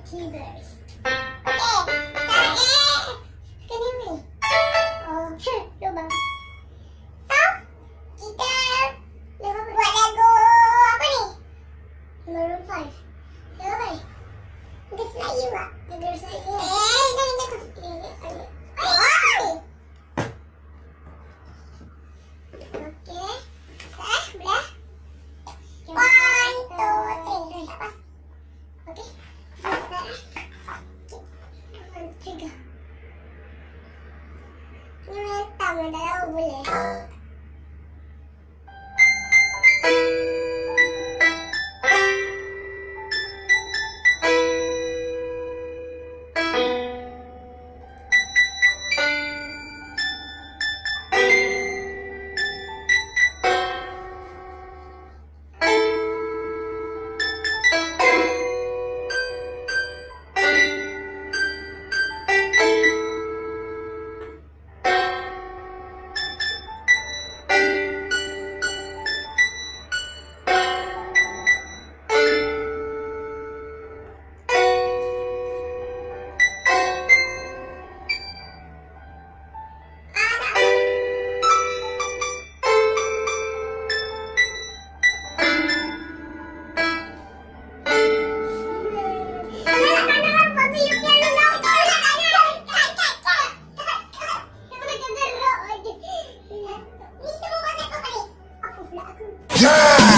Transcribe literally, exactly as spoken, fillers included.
keyboards. Okay, sekarang eh. Kena ni. Oh, lubang. So, kita buat lagu apa ni? Maroon five. Lagu apa ni? Lagu Melayu tak? Lagu Melayu. Eh, jangan jatuh. Oh! Okay. Sekarang belah. One, two, three. Tak pas. Okay. Sekarang. One, tiga. Ni mentam dah lama boleh. Yeah!